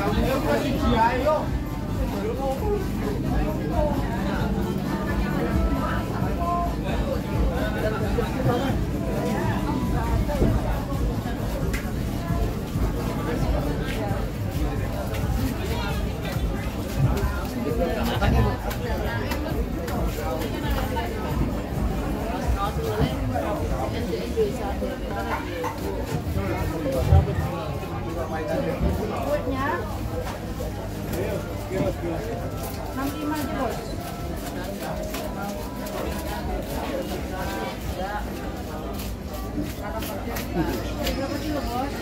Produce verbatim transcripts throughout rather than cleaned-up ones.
enam puluh lima aja, Bos. Berapa kilo, Bos?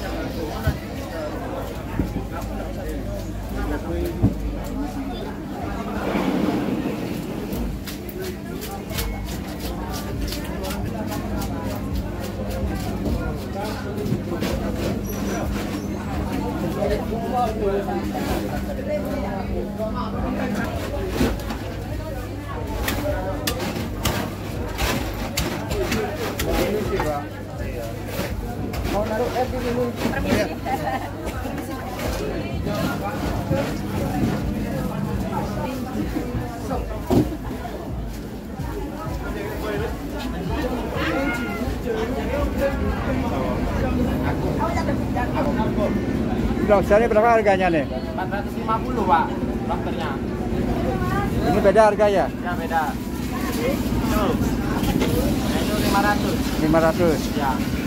Mau naruh air di sini. Lobsternya berapa harganya nih? empat ratus lima puluh, Pak. Lobsternya. Ini beda harga ya? Ya, beda. Itu. Nah, itu lima ratus. lima ratus. Ya.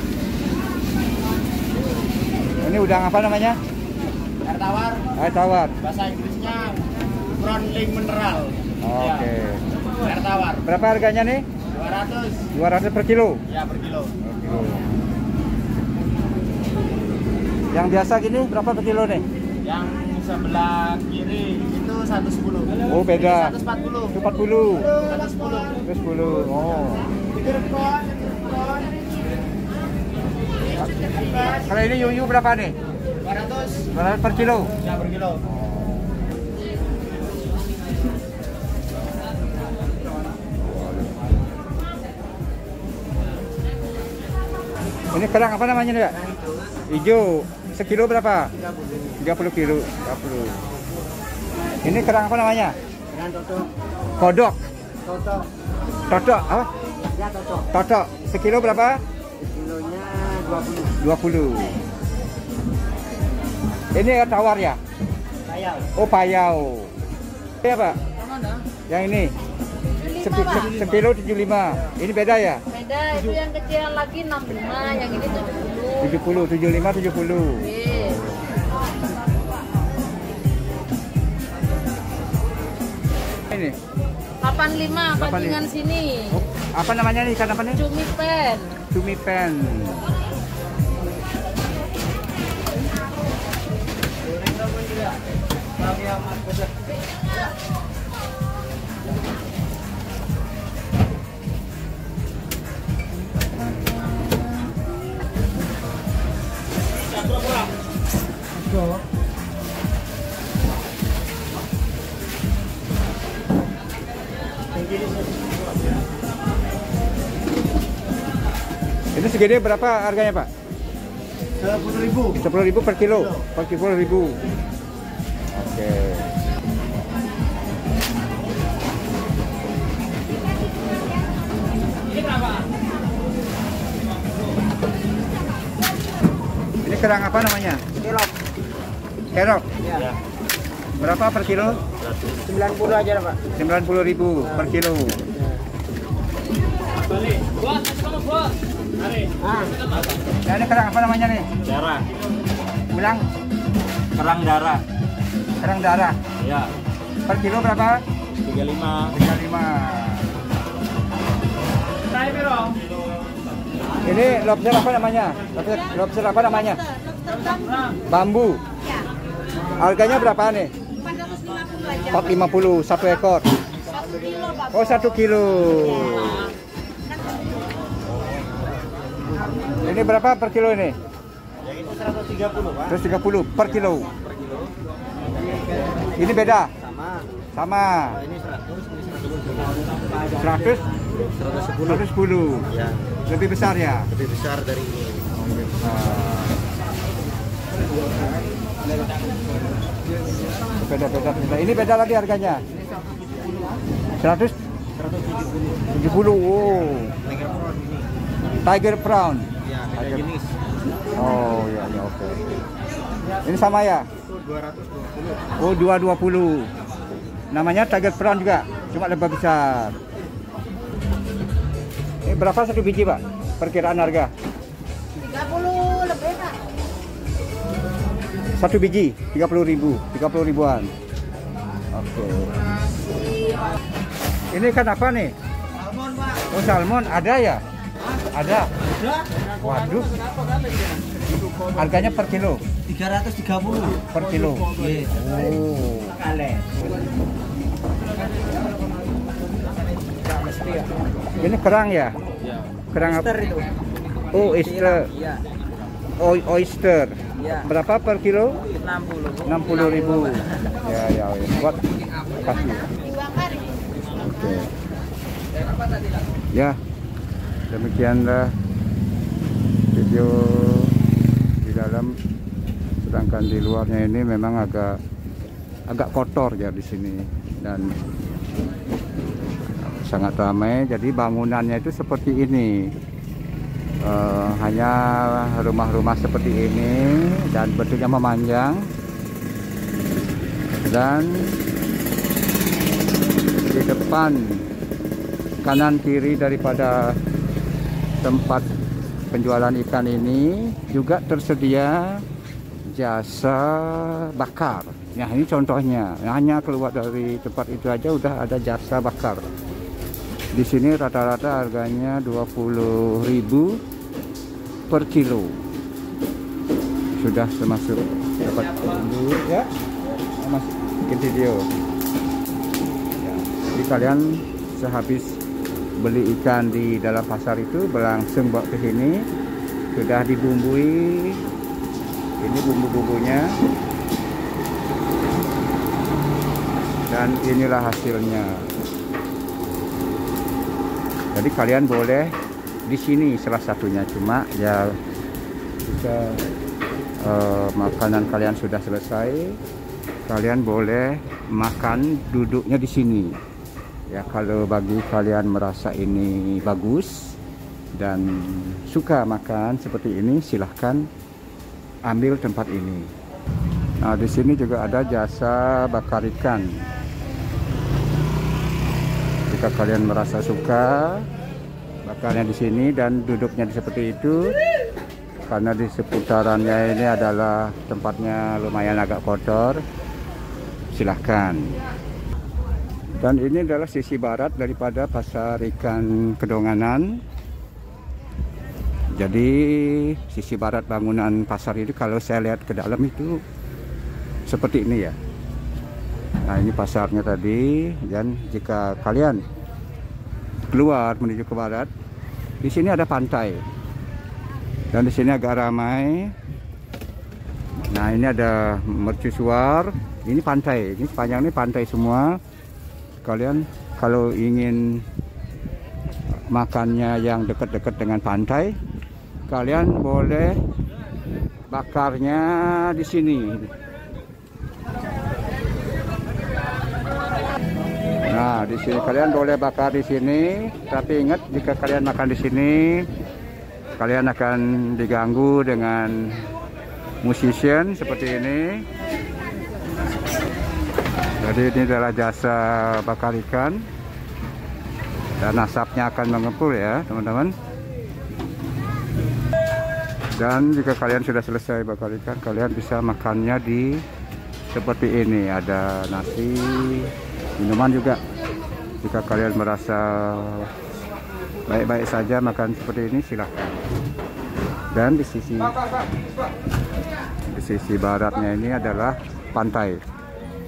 Ini udang apa namanya? Air tawar. Air tawar. Bahasa Inggrisnya Brownling mineral. Oke. Ya. Air tawar. Berapa harganya nih? dua ratus. dua ratus per kilo. Ya, per kilo. Per kilo. Yang biasa gini berapa per kilo nih? Yang sebelah kiri itu seratus sepuluh. Oh, beda. seratus empat puluh. Itu empat puluh. seratus sepuluh. seratus sepuluh. Oh. Kalau ini yuyu berapa nih? dua ratus. dua ratus per kilo. Ya, per kilo. Ini kerang apa namanya nih, Kak? Hijau. Sekilo berapa? tiga puluh kilo. tiga puluh. Ini kerang apa namanya? Kerang totok. Kodok. Totok. Totok apa? Ya, totok. Totok. Sekilo berapa? Kilonya dua puluh. dua puluh. Ini air tawar ya? Payau. Oh, payau. Ini apa? Mana? Yang ini? Sepi, se, sekilo tujuh puluh lima. Ini beda ya? Beda, itu yang kecil lagi enam puluh lima, yang ini tujuh puluh. tujuh puluh, tujuh puluh lima, tujuh puluh. Oke. Ini. delapan puluh lima pacingan sini. Oh, apa namanya nih? Ikan apa nih? Cumi pen. Cumi pen. Ini segede berapa harganya, Pak? sepuluh ribu. sepuluh ribu per kilo. Per sepuluh ribu. Oke. Ini berapa? Ini kerang apa namanya? Kelop. Kerok. Ya. Berapa per kilo? sembilan puluh aja, Pak. sembilan puluh ribu per kilo. Balik. Bos, kamu bos. Mari. Ah. Nah, ini kerang apa namanya nih? Darah. Ulang. Kerang darah. Kerang darah. Ya. Per kilo berapa? tiga puluh lima. tiga puluh lima. Saya biro. Ini lobster apa namanya? Lobster, lobster apa namanya? Bambu. Ya. Harganya berapa nih? empat ratus lima puluh aja. empat ratus lima puluh satu ekor. satu kilo, Bapak. Oh, satu kilo. Ini berapa per kilo ini? Yang itu seratus tiga puluh, Pak. seratus tiga puluh per kilo. Per kilo. Ini beda? Sama. Sama. Nah, ini seratus, ini seratus. seratus, seratus sepuluh. seratus sepuluh. Ya, Lebih besar ya? lebih besar dari ini. Ah. beda-beda. Ini beda lagi harganya. seratus tujuh puluh. Oh. Tiger Prawn. Ya, beda jenis. Oh, ya, ya, oke. Okay. Ini sama ya? Itu dua ratus dua puluh. Oh, dua ratus dua puluh. Namanya Tiger Prawn juga, cuma lebih besar. Ini berapa satu biji, Pak? Perkiraan harga? tiga puluh lebih, Pak. Satu biji tiga puluh ribu, tiga puluh ribuan. Oke. Ini kan apa nih? Salmon, Pak. Oh, salmon ada ya? Ada. Ada. Waduh. Harganya per kilo? tiga ratus tiga puluh Per kilo. Yes. Oh. Kale. Ini kerang ya? Ya. Kerang apa? Oyster itu. Oh, oyster. Iya. Oh, oyster. Iya. Berapa per kilo? enam puluh. enam puluh ribu. Ya, ya, ya. Buat kasih. Dibakar. Oke. Ya. Demikianlah video di dalam, sedangkan di luarnya ini memang agak agak kotor ya di sini dan sangat ramai. Jadi bangunannya itu seperti ini, uh, hanya rumah-rumah seperti ini dan bentuknya memanjang, dan di depan kanan kiri daripada tempat penjualan ikan ini juga tersedia jasa bakar. Nah, ini contohnya, hanya keluar dari tempat itu aja udah ada jasa bakar. Di sini rata-rata harganya dua puluh ribu per kilo. Sudah termasuk dapat bumbu ya. Masuk bikin video. Ya, jadi kalian sehabis beli ikan di dalam pasar itu langsung bawa ke sini, sudah dibumbui. Ini bumbu-bumbunya dan inilah hasilnya. Jadi kalian boleh di sini salah satunya, cuma ya jika uh, makanan kalian sudah selesai, kalian boleh makan duduknya di sini. Ya, kalau bagi kalian merasa ini bagus dan suka makan seperti ini, silahkan ambil tempat ini. Nah, di sini juga ada jasa bakar ikan. Jika kalian merasa suka bakarnya di sini dan duduknya seperti itu, karena di seputarannya ini adalah tempatnya lumayan agak kotor, silahkan. Dan ini adalah sisi barat daripada pasar ikan Kedonganan. Jadi sisi barat bangunan pasar ini kalau saya lihat ke dalam itu seperti ini ya. Nah, ini pasarnya tadi, dan jika kalian keluar menuju ke barat, di sini ada pantai. Dan di sini agak ramai. Nah, ini ada mercusuar. Ini pantai. Ini sepanjang ini pantai semua. Kalian kalau ingin makannya yang dekat-dekat dengan pantai, kalian boleh bakarnya di sini. Nah, di sini kalian boleh bakar di sini, tapi ingat jika kalian makan di sini, kalian akan diganggu dengan musician seperti ini. Jadi ini adalah jasa bakar ikan dan asapnya akan mengepul ya teman-teman. Dan jika kalian sudah selesai bakar ikan, kalian bisa makannya di seperti ini. Ada nasi, minuman juga. Jika kalian merasa baik-baik saja makan seperti ini, silahkan. Dan di sisi di sisi baratnya ini adalah pantai.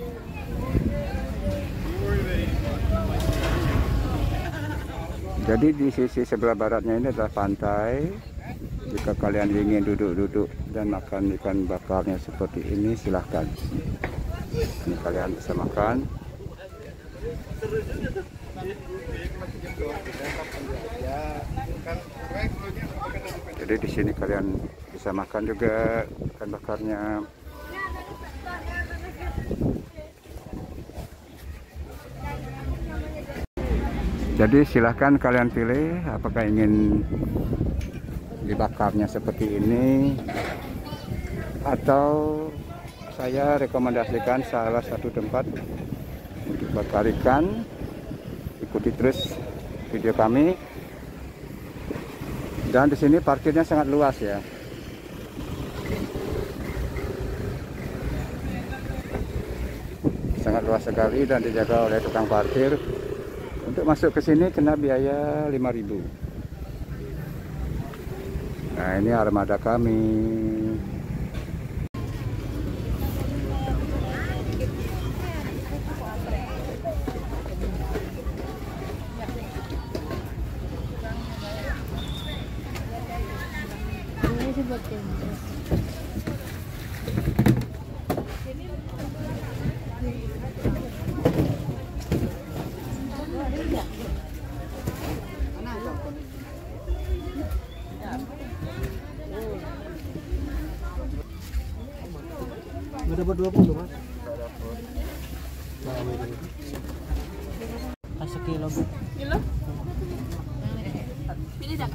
Jadi di sisi sebelah baratnya ini adalah pantai. Jika kalian ingin duduk-duduk dan makan ikan bakarnya seperti ini, silahkan. Ini kalian bisa makan. Jadi di sini kalian bisa makan juga ikan bakarnya. Jadi silahkan kalian pilih apakah ingin dibakarnya seperti ini, atau saya rekomendasikan salah satu tempat untuk bakar ikan. Ikuti terus video kami. Dan di sini parkirnya sangat luas ya. Sangat luas sekali dan dijaga oleh tukang parkir. Untuk masuk ke sini kena biaya lima ribu. Nah, ini armada kami. Nggak dapat dua puluh, Mas. Kasih kilo, Bu. Kilo? Pilih dah.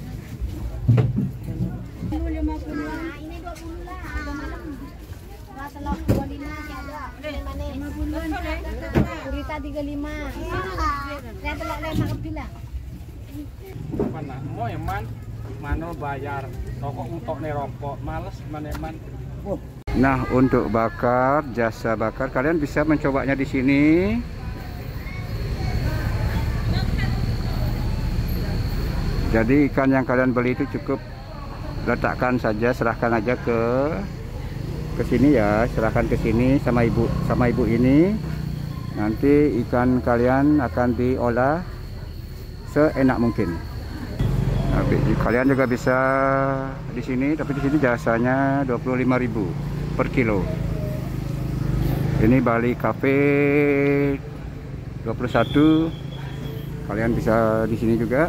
lima puluh. Nah, ini dua puluh lah. Ada malam. Rasa lauk dua puluh lima ada. Mana? lima puluh. Gurita tiga puluh lima. Saya telok lain nak bilang. Mana? Mau yang man? Mana bayar? Rokok untuk nih rokok. Males mana man? Oh. Nah, untuk bakar, jasa bakar, kalian bisa mencobanya di sini. Jadi ikan yang kalian beli itu cukup letakkan saja, serahkan aja ke ke sini ya, serahkan ke sini sama ibu sama ibu ini. Nanti ikan kalian akan diolah seenak mungkin. Nah, kalian juga bisa di sini, tapi di sini jasanya dua puluh lima ribu per kilo. Ini Bali Cafe dua puluh satu. Kalian bisa di sini juga.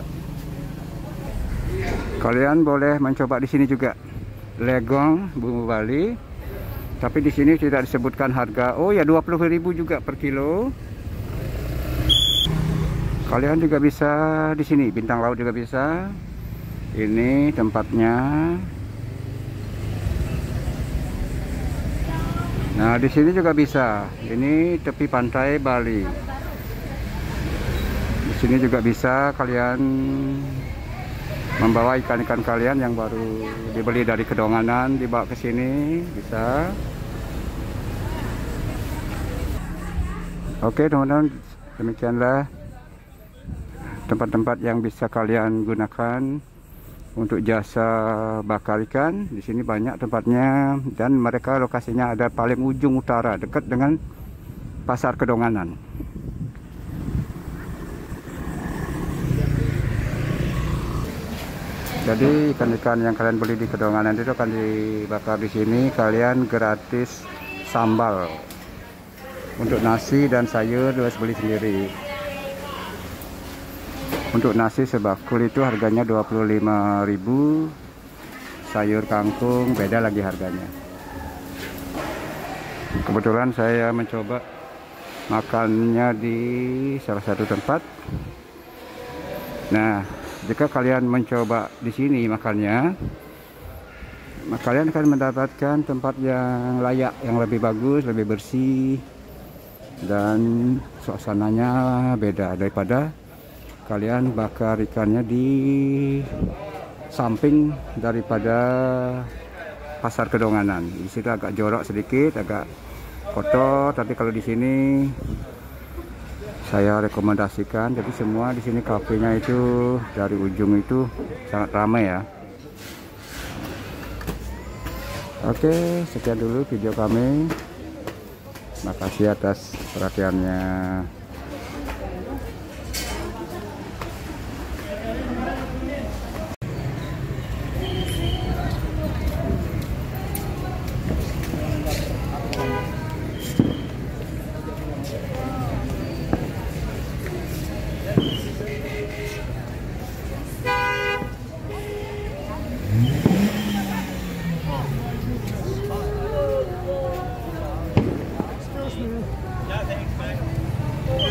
Kalian boleh mencoba di sini juga. Legong bumbu Bali. Tapi di sini tidak disebutkan harga. Oh ya, dua puluh ribu juga per kilo. Kalian juga bisa di sini, bintang laut juga bisa. Ini tempatnya. Nah, di sini juga bisa. Ini tepi pantai Bali. Di sini juga bisa kalian membawa ikan-ikan kalian yang baru dibeli dari Kedonganan, dibawa ke sini, bisa. Oke, teman-teman, demikianlah tempat-tempat yang bisa kalian gunakan untuk jasa bakar ikan. Di sini banyak tempatnya dan mereka lokasinya ada paling ujung utara, dekat dengan Pasar Kedonganan. Jadi ikan-ikan yang kalian beli di Kedonganan itu akan dibakar di sini. Kalian gratis sambal. Untuk nasi dan sayur harus beli sendiri. Untuk nasi sebakul itu harganya dua puluh lima ribu. Sayur kangkung beda lagi harganya. Kebetulan saya mencoba makannya di salah satu tempat. Nah, jika kalian mencoba di sini makannya, maka kalian akan mendapatkan tempat yang layak, yang lebih bagus, lebih bersih, dan suasananya beda daripada kalian bakar ikannya di samping daripada Pasar Kedonganan. Di situ agak jorok sedikit, agak kotor, tapi kalau di sini saya rekomendasikan. Jadi semua di sini kafenya itu dari ujung itu sangat ramai ya. Oke, sekian dulu video kami. Makasih atas perhatiannya. Yeah, thanks, man.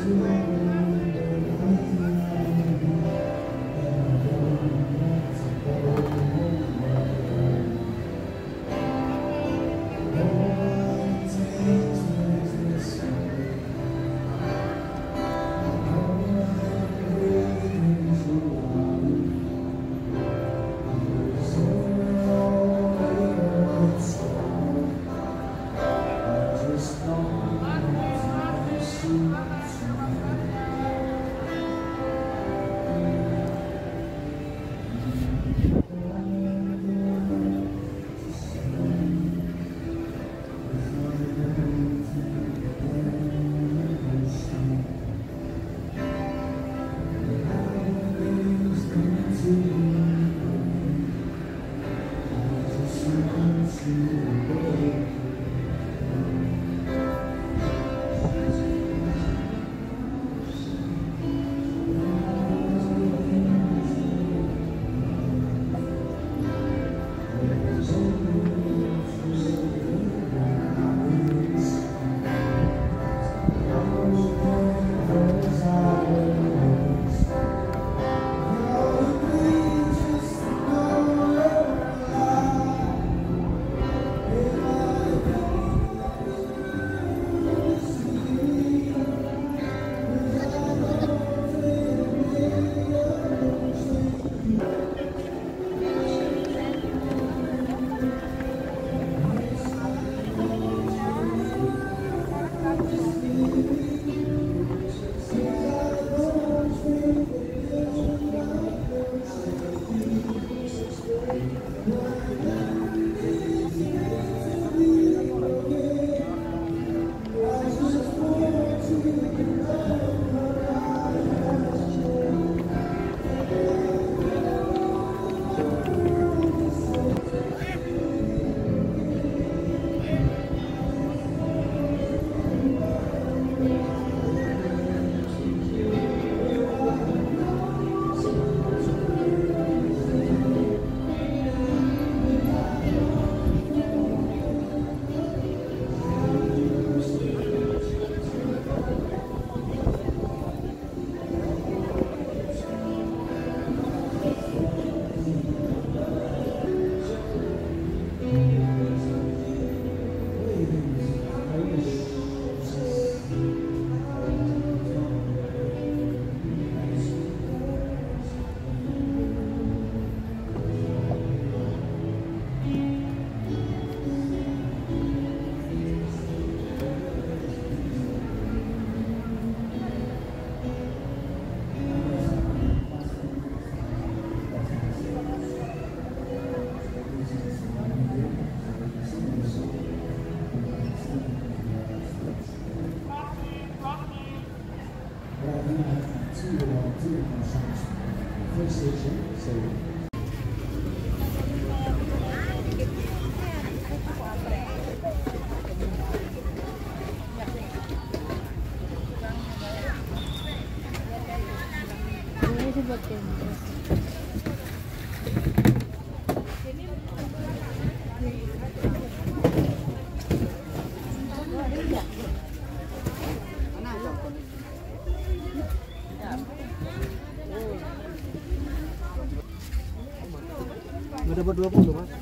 Dapat dua puluh, Mas.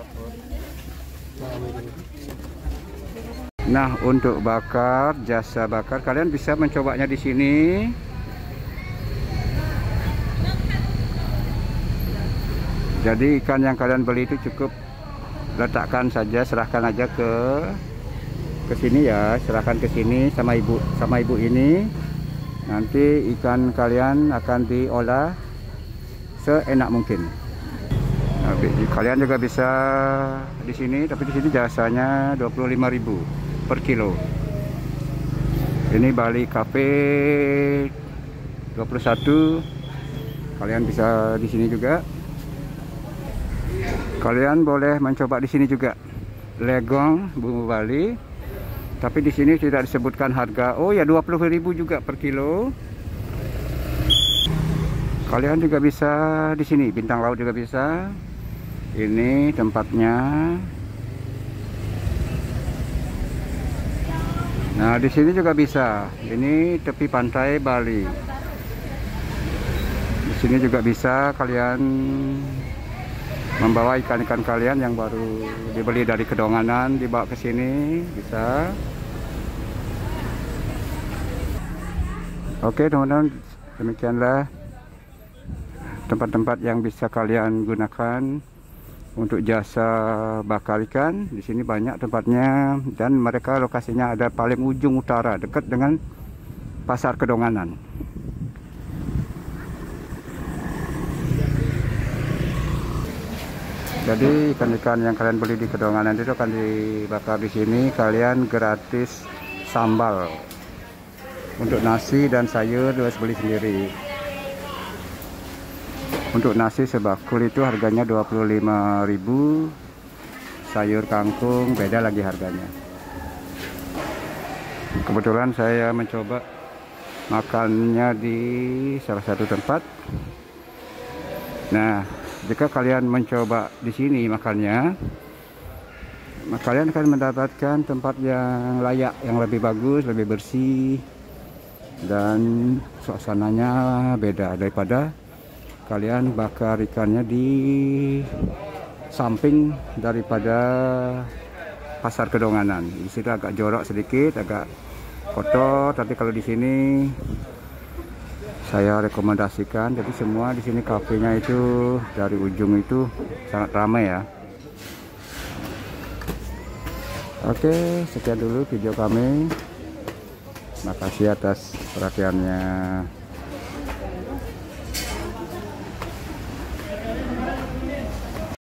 Nah, untuk bakar, jasa bakar, kalian bisa mencobanya di sini. Jadi ikan yang kalian beli itu cukup letakkan saja, serahkan aja ke ke sini ya, serahkan ke sini sama ibu sama ibu ini. Nanti ikan kalian akan diolah seenak mungkin. Nah, kalian juga bisa di sini, tapi di sini jasanya dua puluh lima ribu per kilo. Ini Bali Cafe dua puluh satu. Kalian bisa di sini juga. Kalian boleh mencoba di sini juga. Legong bumbu Bali. Tapi di sini tidak disebutkan harga. Oh ya, dua puluh ribu juga per kilo. Kalian juga bisa di sini, bintang laut juga bisa. Ini tempatnya. Nah, di sini juga bisa. Ini tepi pantai Bali. Di sini juga bisa kalian membawa ikan-ikan kalian yang baru dibeli dari Kedonganan, dibawa ke sini, bisa. Oke, teman-teman, demikianlah tempat-tempat yang bisa kalian gunakan untuk jasa bakar ikan. Di sini banyak tempatnya dan mereka lokasinya ada paling ujung utara dekat dengan Pasar Kedonganan. Jadi ikan-ikan yang kalian beli di Kedonganan itu akan dibakar di sini. Kalian gratis sambal. Untuk nasi dan sayur harus beli sendiri. Untuk nasi sebakul itu harganya dua puluh lima ribu. Sayur kangkung beda lagi harganya. Kebetulan saya mencoba makannya di salah satu tempat. Nah, jika kalian mencoba di sini makannya, maka kalian akan mendapatkan tempat yang layak, yang lebih bagus, lebih bersih, dan suasananya beda daripada kalian bakar ikannya di samping daripada Pasar Kedonganan. Di situ agak jorok sedikit, agak kotor, tapi kalau di sini saya rekomendasikan. Jadi semua di sini kafenya itu dari ujung itu sangat ramai ya. Oke, sekian dulu video kami. Makasih atas perhatiannya.